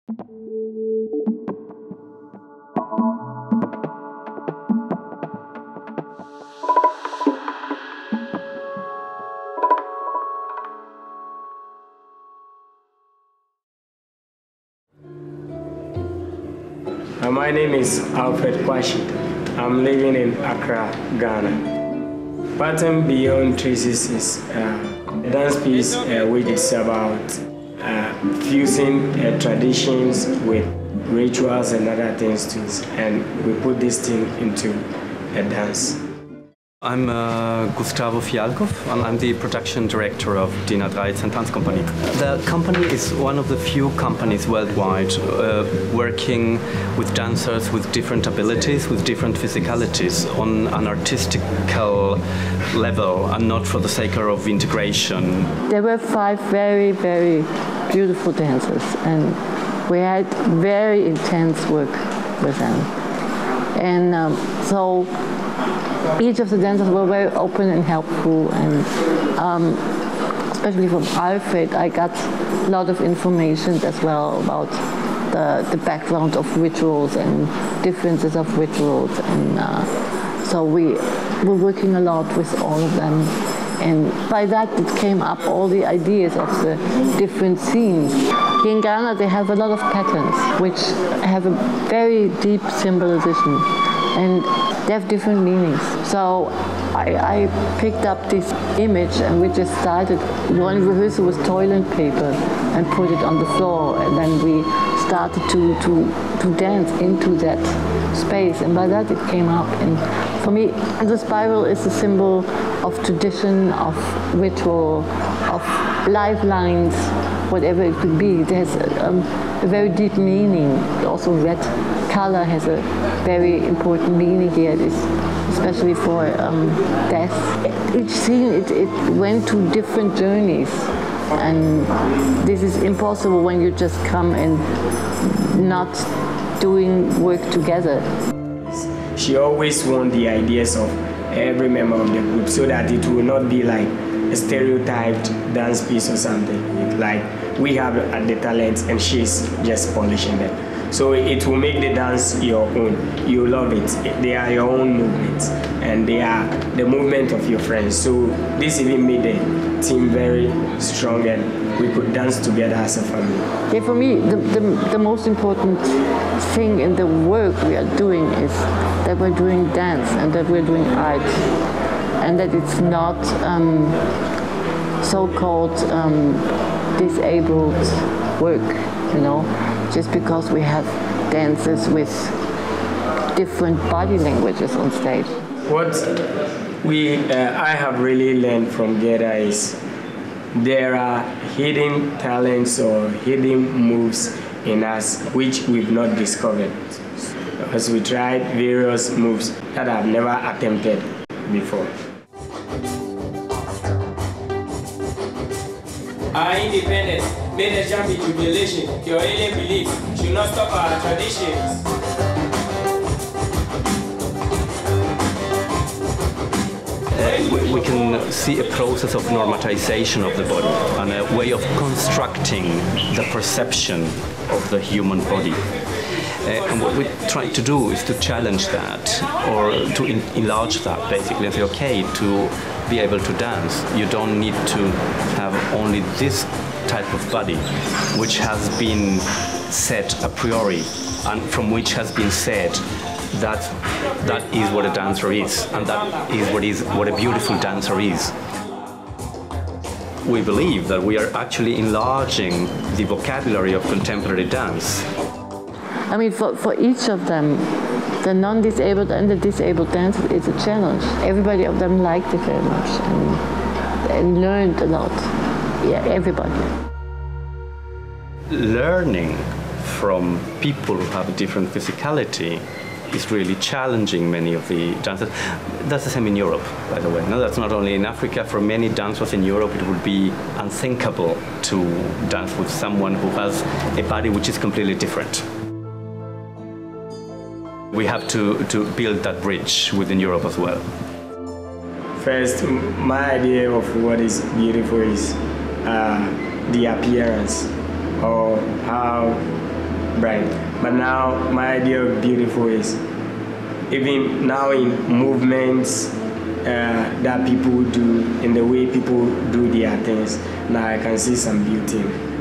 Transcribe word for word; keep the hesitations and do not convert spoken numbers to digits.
Uh, my name is Alfred Kwashi. I'm living in Accra, Ghana. Pattern Beyond Traces is uh, a dance piece uh, which is about uh, fusing uh, traditions with rituals and other things too, and we put this thing into a dance. I'm uh, Gustavo Fialkov, and I'm the production director of Die Dreizehn Tanzkompanie. The company is one of the few companies worldwide uh, working with dancers with different abilities, with different physicalities on an artistical level and not for the sake of integration. There were five very, very beautiful dancers, and we had very intense work with them. And um, so each of the dancers were very open and helpful, and um, especially from Alfred, I got a lot of information as well about the, the background of rituals and differences of rituals, and uh, so we were working a lot with all of them, and by that it came up all the ideas of the different scenes. Here in Ghana they have a lot of patterns which have a very deep symbolism, and they have different meanings. So I, I picked up this image, and we just started. One rehearsal was toilet paper and put it on the floor, and then we started to, to, to dance into that space, and by that it came up. And for me, the spiral is a symbol of tradition, of ritual, of lifelines, whatever it could be. There's a, um, a very deep meaning. Also red color has a very important meaning here, this, especially for um, death. Each scene, it, it went to different journeys, and this is impossible when you just come and not doing work together. She always wants the ideas of every member of the group so that it will not be like a stereotyped dance piece or something. It, like we have the talents and she's just polishing them. So it will make the dance your own. You love it. They are your own movements, and they are the movement of your friends. So this even made the team very strong, and we could dance together as a family. Yeah, for me, the, the, the most important thing in the work we are doing is that we're doing dance and that we're doing art, and that it's not um, so-called um, disabled work, you know. Just because we have dancers with different body languages on stage. What we, uh, I have really learned from Geda is there are hidden talents or hidden moves in us which we've not discovered. As we tried various moves that I've never attempted before. Our independence made a jump in jubilation. Your alien beliefs should not stop our traditions. Uh, we, we can see a process of normatization of the body and a way of constructing the perception of the human body. Uh, and what we try to do is to challenge that, or to in enlarge that, basically, and say, okay, to be able to dance, you don't need to have only this type of body, which has been set a priori, and from which has been said that that is what a dancer is, and that is what is what a beautiful dancer is. We believe that we are actually enlarging the vocabulary of contemporary dance. I mean, for, for each of them, the non-disabled and the disabled dance is a challenge. Everybody of them liked it very much and, and learned a lot. Yeah, everybody. Learning from people who have a different physicality is really challenging many of the dancers. That's the same in Europe, by the way. No, that's not only in Africa. For many dancers in Europe, it would be unthinkable to dance with someone who has a body which is completely different. We have to, to build that bridge within Europe as well. First, my idea of what is beautiful is uh, the appearance, or how bright. But now my idea of beautiful is even now in movements uh, that people do, in the way people do their things, now I can see some beauty in it.